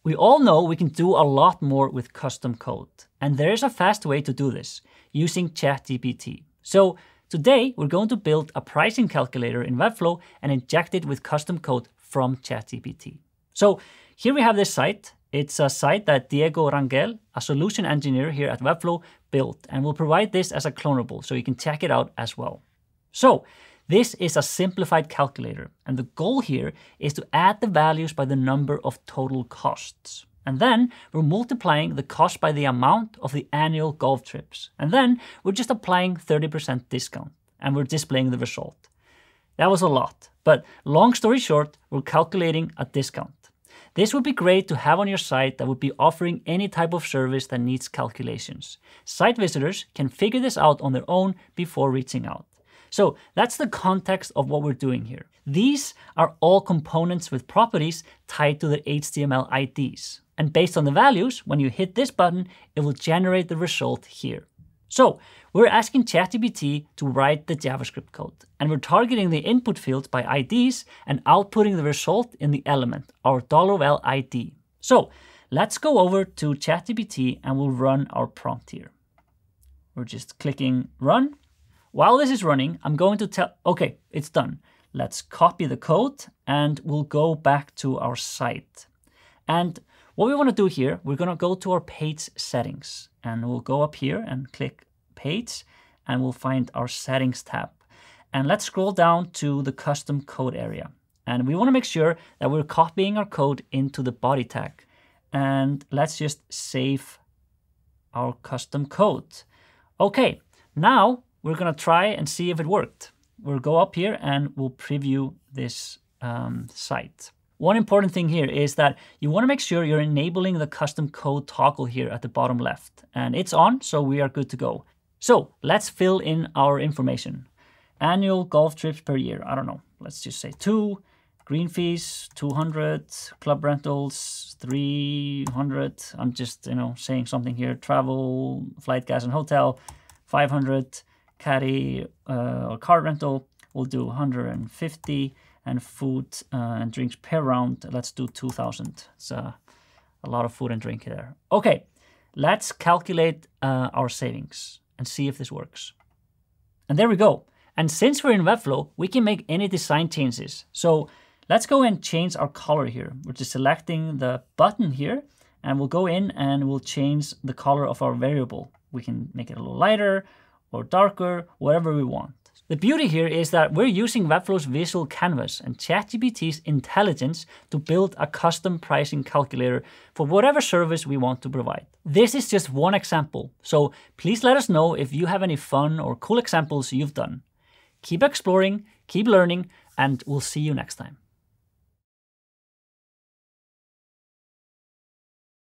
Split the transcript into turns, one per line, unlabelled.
We all know we can do a lot more with custom code, and there is a fast way to do this using ChatGPT. So today we're going to build a pricing calculator in Webflow and inject it with custom code from ChatGPT. So here we have this site. It's a site that Diego Rangel, a solution engineer here at Webflow, built, and we'll provide this as a clonable so you can check it out as well. So this is a simplified calculator, and the goal here is to add the values by the number of total costs. And then we're multiplying the cost by the amount of the annual golf trips. And then we're just applying 30% discount, and we're displaying the result. That was a lot, but long story short, we're calculating a discount. This would be great to have on your site that would be offering any type of service that needs calculations. Site visitors can figure this out on their own before reaching out. So that's the context of what we're doing here. These are all components with properties tied to the HTML IDs. And based on the values, when you hit this button, it will generate the result here. So we're asking ChatGPT to write the JavaScript code, and we're targeting the input fields by IDs and outputting the result in the element, our $val ID. So let's go over to ChatGPT and we'll run our prompt here. We're just clicking run. While this is running, I'm going to tell, okay, it's done. Let's copy the code and we'll go back to our site. And what we want to do here, we're going to go to our page settings, and we'll go up here and click page, and we'll find our settings tab. And let's scroll down to the custom code area. And we want to make sure that we're copying our code into the body tag. And let's just save our custom code. Okay, now we're going to try and see if it worked. We'll go up here and we'll preview this site. One important thing here is that you want to make sure you're enabling the custom code toggle here at the bottom left. And it's on, so we are good to go. So let's fill in our information. Annual golf trips per year, I don't know. Let's just say 2, green fees, 200, club rentals, 300. I'm just, saying something here. Travel, flight gas and hotel, 500, caddy or cart rental. We'll do 150. And food and drinks per round, let's do 2,000. It's a lot of food and drink there. Okay, let's calculate our savings and see if this works. And there we go. And since we're in Webflow, we can make any design changes. So let's go and change our color here. We're just selecting the button here, and we'll go in and we'll change the color of our variable. We can make it a little lighter or darker, whatever we want. The beauty here is that we're using Webflow's visual canvas and ChatGPT's intelligence to build a custom pricing calculator for whatever service we want to provide. This is just one example, so please let us know if you have any fun or cool examples you've done. Keep exploring, keep learning, and we'll see you next time.